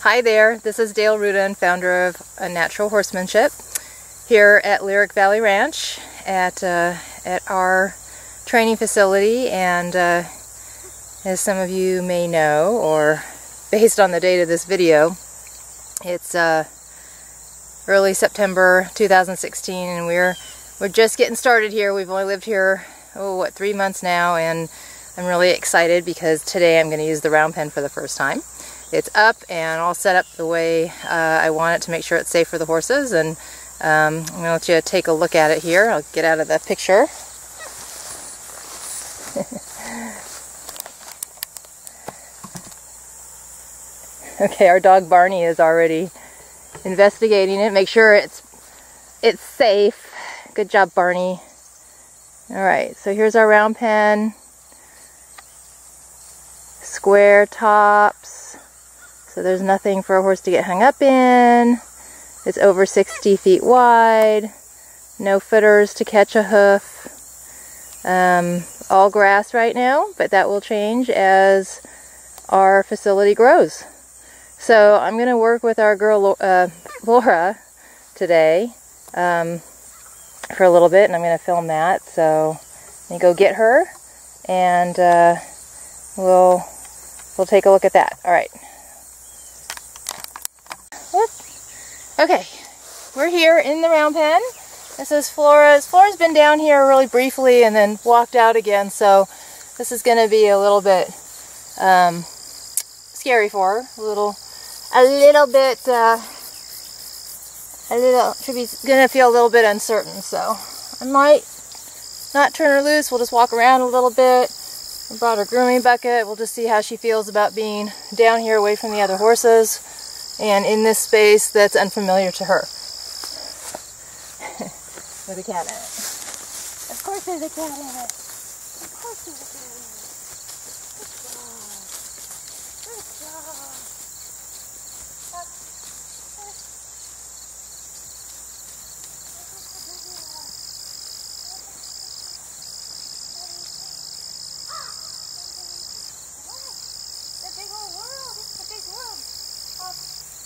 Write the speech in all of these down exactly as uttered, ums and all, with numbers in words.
Hi there, this is Dale Rudin, founder of A Natural Horsemanship, here at Lyric Valley Ranch at, uh, at our training facility. And uh, as some of you may know, or based on the date of this video, it's uh, early September two thousand sixteen, and we're we're just getting started here. We've only lived here, oh, what, three months now, and I'm really excited because today I'm going to use the round pen for the first time. It's up and all set up the way uh, I want it to make sure it's safe for the horses, and um, I'm going to let you take a look at it here. I'll get out of the picture. Okay, our dog Barney is already investigating it, make sure it's it's safe. Good job, Barney. Alright, so here's our round pen. Square tops, so there's nothing for a horse to get hung up in. It's over sixty feet wide, no footers to catch a hoof. Um, all grass right now, but that will change as our facility grows. So I'm going to work with our girl uh, Laura today um, for a little bit, and I'm going to film that. So let me go get her, and uh, we'll we'll take a look at that. All right. Whoop. Okay, we're here in the round pen. This is Flora's. Flora's been down here really briefly and then walked out again, so this is going to be a little bit um, scary for her. A little, a little bit, uh, a little. Should be going to feel a little bit uncertain. So I might not turn her loose. We'll just walk around a little bit. I brought her grooming bucket. We'll just see how she feels about being down here away from the other horses and in this space that's unfamiliar to her. With a cat in it. Of course there's a cat in it. Of course there's a cat in it. Good job. Good job. Up. The big old world. It's the big world. Up.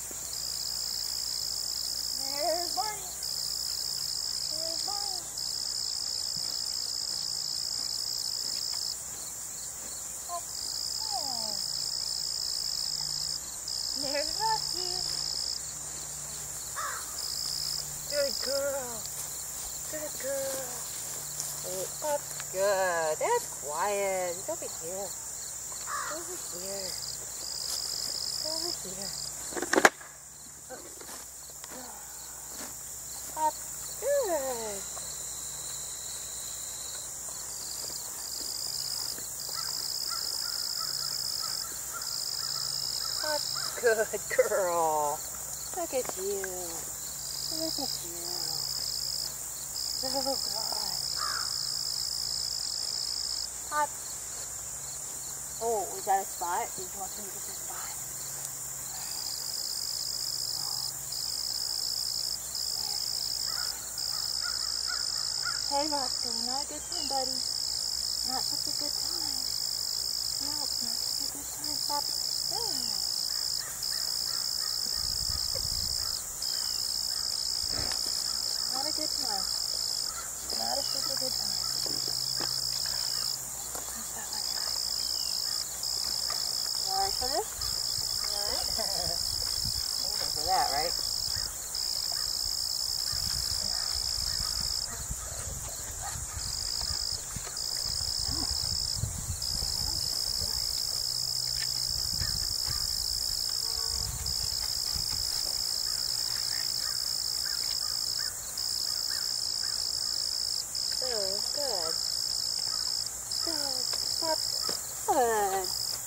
There's Barney. There's Barney. Up. Oh. There's Rocky. Good girl. Good girl. Hey, up. Good. That's quiet. Over here. Over here. Over here. Up. Good. Up. Good girl. Look at you. Look at you. So good. Up. Oh, is that a spot? Did you want to look at the spot? Hey, Roscoe, not a good time, buddy. Not such a good time. No, not such a good time. Stop. Yeah. Not a good time. Not a super good time. What's that one? You alright for this? You alright? Anything for that, right? Good, good. Good, stop. Good.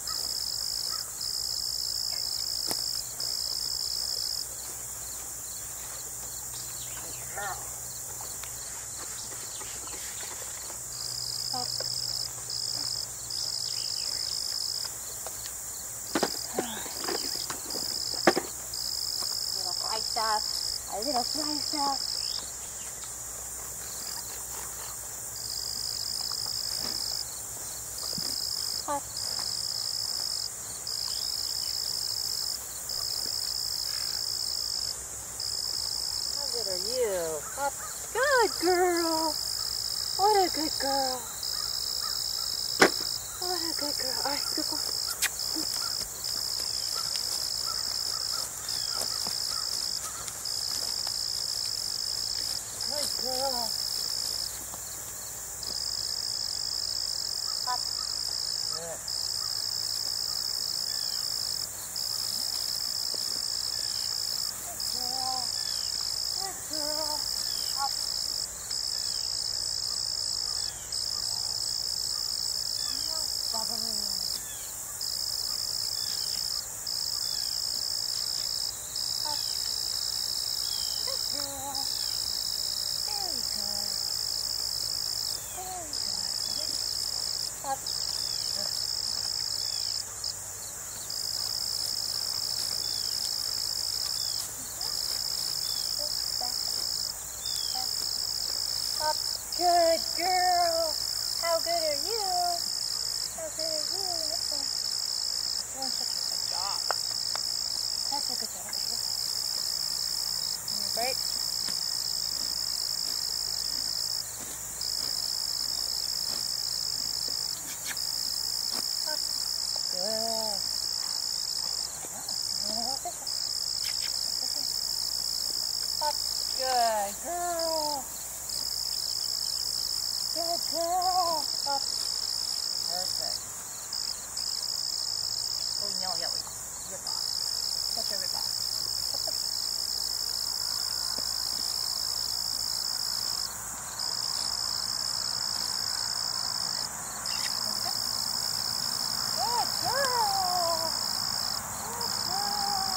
Good girl. Stop. Little fly stuff. A little fly stuff. Hop. girl. What a good girl. What a good girl. All right, good boy. Good girl. Up. Good. Good girl. Good girl. Up. Bubbly. Up. Good girl. Very good. Very good. Up. Good. Back. Back. Up. Good girl. How good are you? How good are you? Doing such a good job. That's a good job. Give me a break. Up. Good. I'm gonna go this way. This way. Up. Good girl. Good girl. Up. Perfect. Oh no, yeah, we rip off. Touch your rip off. Good girl. Good girl.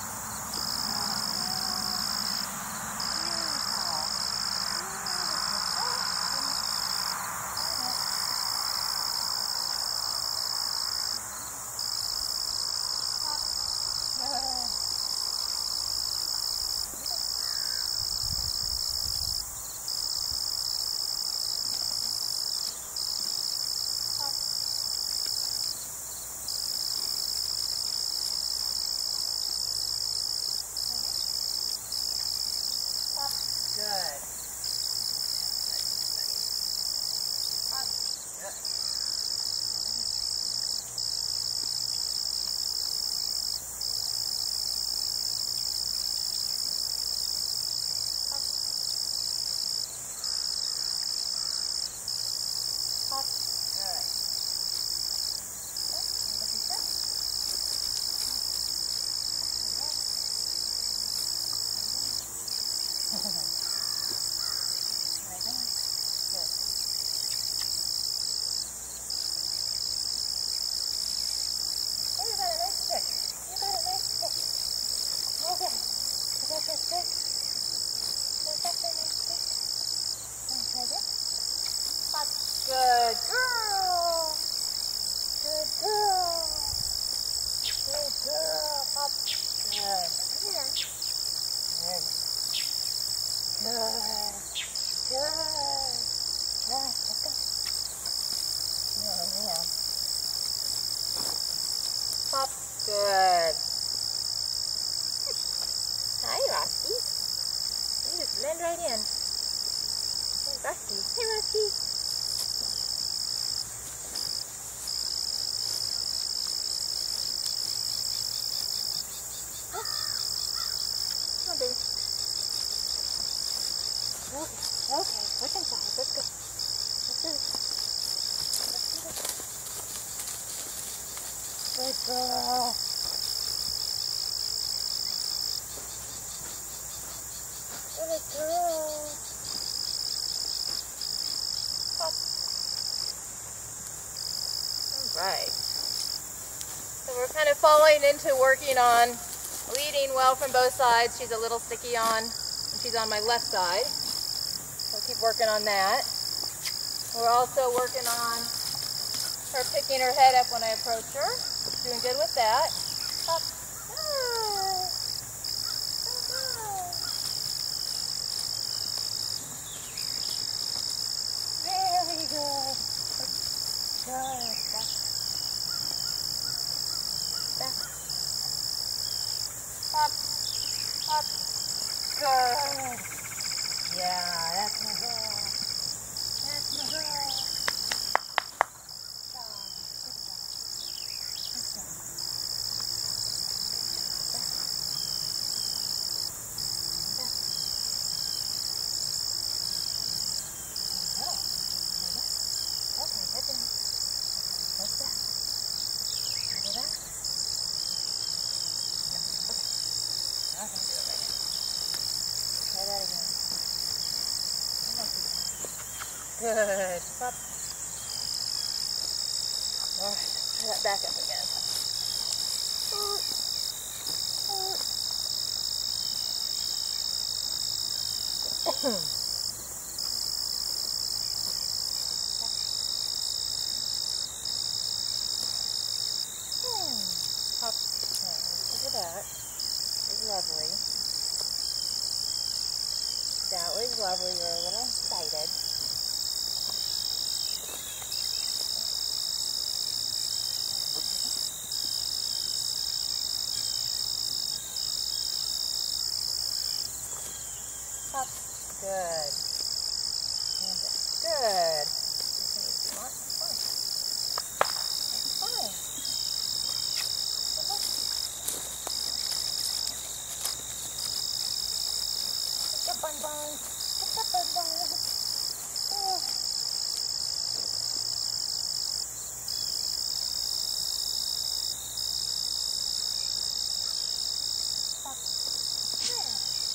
Good. Up. Good. Up. Up. Good. Good girl. Good girl. Good girl. Up. Good. Come here. Good. Good. Good. Good. Let's go. Oh, man. Up. Good. Hi, Rocky. You just blend right in. Hey, Rocky. Hey, Rocky. Come on, baby. Okay, okay. What's inside? Let's go. Let's do this. Let's do this. Good girl. Good girl. Up. All right. So we're kind of falling into working on leading well from both sides. She's a little sticky on, and she's on my left side. So we'll keep working on that. We're also working on her picking her head up when I approach her. Doing good with that. Up. Good. Very good. Good. Back. Back. Up. Up. Good. Yeah, that's my good. Good. Up. All right, try that back up again. Up. Look at that. It's lovely. That was lovely. You're a little excited. Up. Good. And good. If you want, it's fine. It's fine. Pick up on bones. Pick up on bones. Oh. Up. Yeah.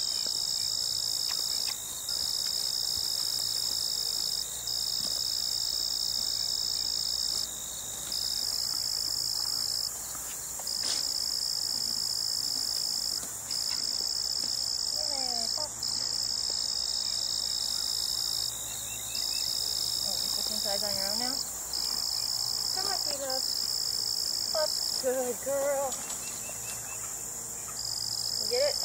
Size on your own now? Come on, sweet love. Up. Good girl. You get it?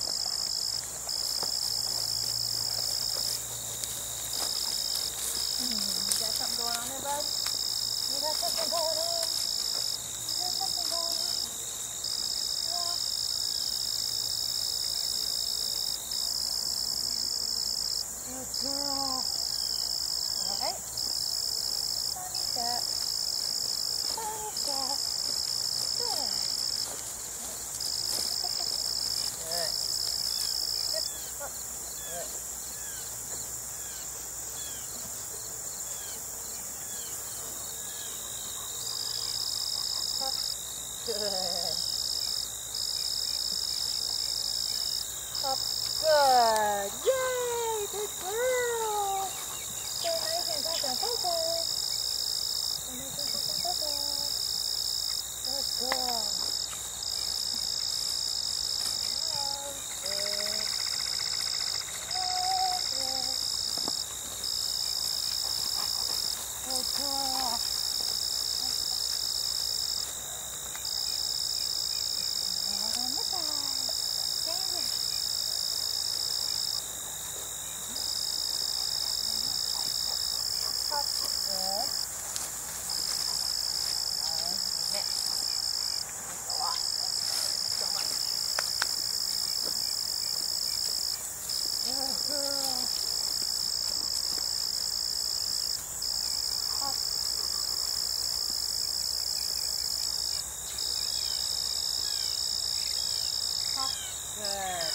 Hmm. You got something going on there, bud? You got something going on? You got something going on? Yeah. Good girl. All right. That. Punish that. Good. Good. Good. Up. Good. Up. Good. Up. Good. Yay! Good girl. So nice and touch and focus. Good girl. Good girl. Right on the side. Stand it. Up. Good. Good girl. Up. Up. Good.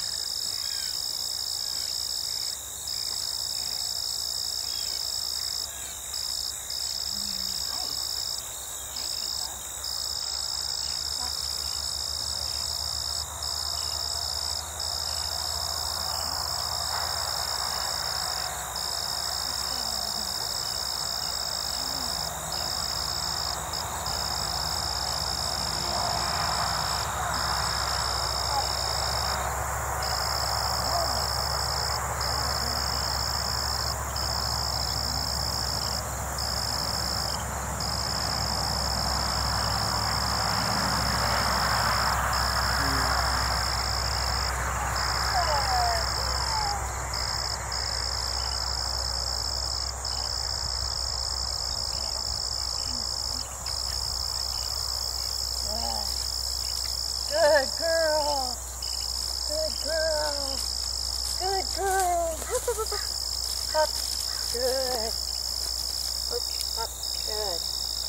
Good girl. Good girl. Good girl. Up, up, up, up. Up. Good. Up, up. Good.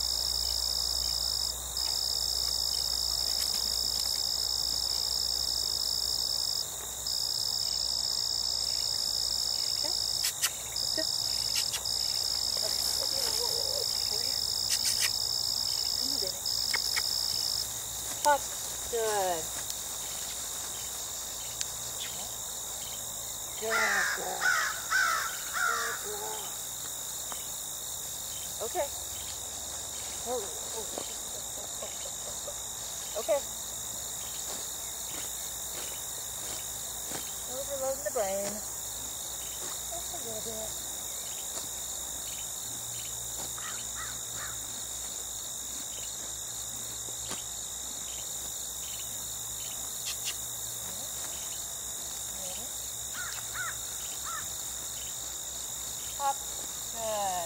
Okay. Good. Come on, baby. Up. Good. Good girl. Good girl. Okay. Oh, oh, oh, oh, oh. Okay. Overloading the brain. Just a little bit. Up. Good.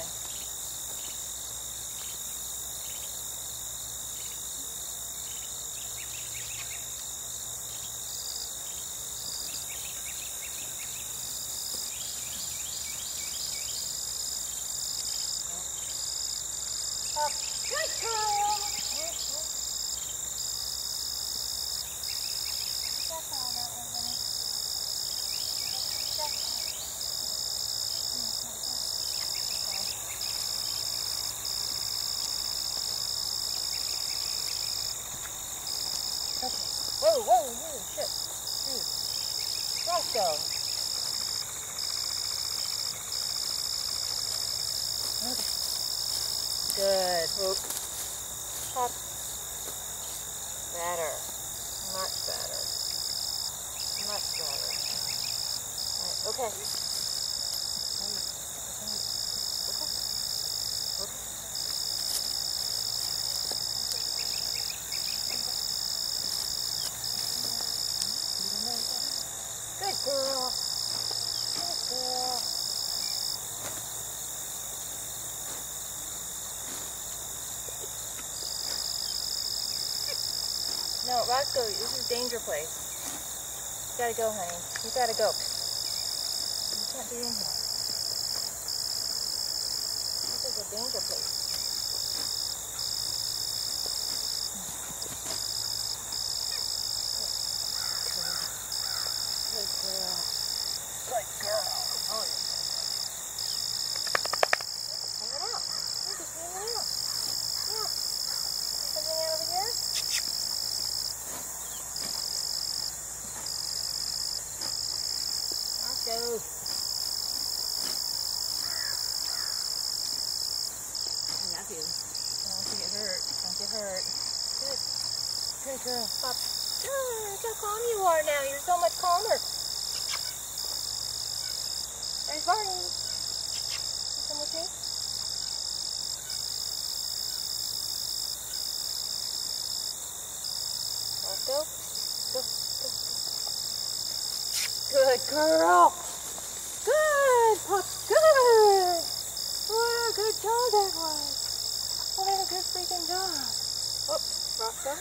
Up. Good girl. Check on that one, honey. Check on it. Okay. Whoa, whoa, whoa, shit. Dude. Roscoe. Okay. Good. Whoop. Up. Better. Much better. Much better. Right. Okay. Okay. Okay. Okay. Good girl. Good girl. No, Roscoe, this is danger place. You gotta go, honey. You gotta go. You can't be in here. This is a danger place. Good girl. Good girl. Oh, yeah. Hang it out. You're just hanging out. Yeah. See something out over here? Go. I love you. Don't get hurt. Don't get hurt. Good. Good girl. Up. Good. Look how calm you are now. You're so much calmer. There's Barney. You come with me? Let's go. Go. Go. Good girl. Good, Pup. Good. What a good job that was. What a good freaking job. Oh, Roscoe.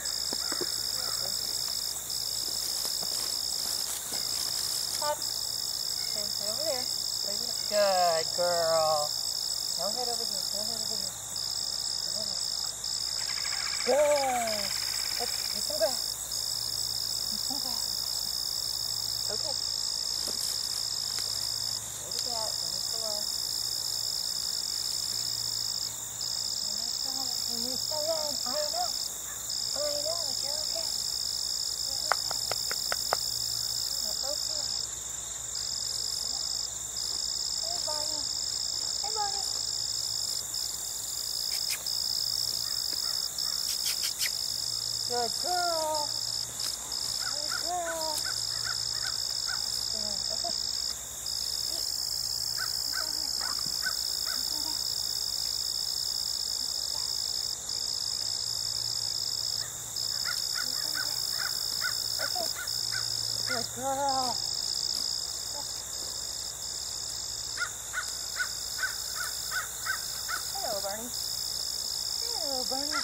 Pup. Okay, head over there. Good girl. No head over here. No head over here. No head over. Good. Let's get some grass. Get some grass. Okay. There's a cat. Leave us alone. Leave us alone. I know. I know. But you're okay. You're okay. You're okay. Hey, Barney. Hey, Barney. Good girl. Good girl. Okay. Good girl. Hello, Barney. Hello, Barney.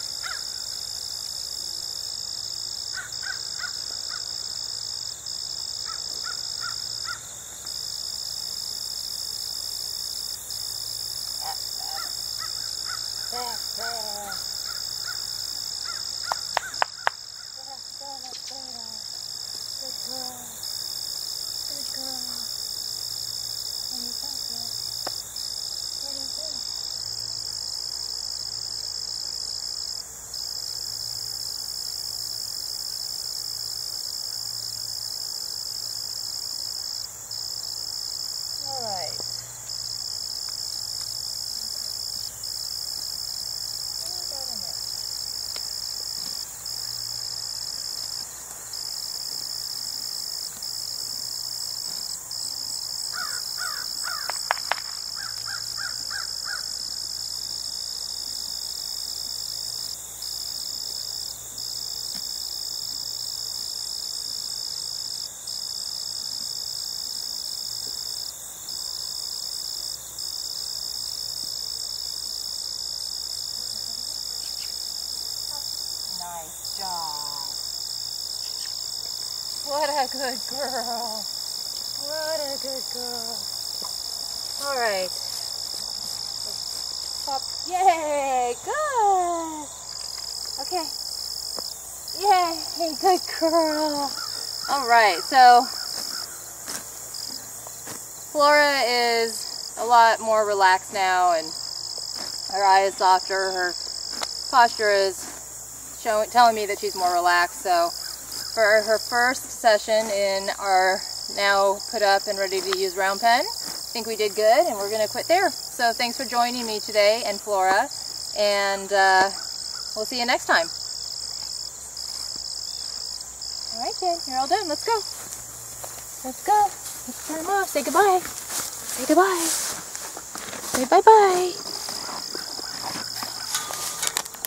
That's better. That's better. That's better. Good girl. What a good girl. What a good girl. All right. Up. Yay, good. Okay. Yay, good girl. All right, so Flora is a lot more relaxed now, and her eye is softer. Her posture is showing, telling me that she's more relaxed. So for her first session in our now put up and ready to use round pen, I think we did good, and we're going to quit there. So thanks for joining me today and Flora, and uh, we'll see you next time. All right, then, you're all done. Let's go. Let's go. Let's turn them off. Say goodbye. Say goodbye. Say bye-bye.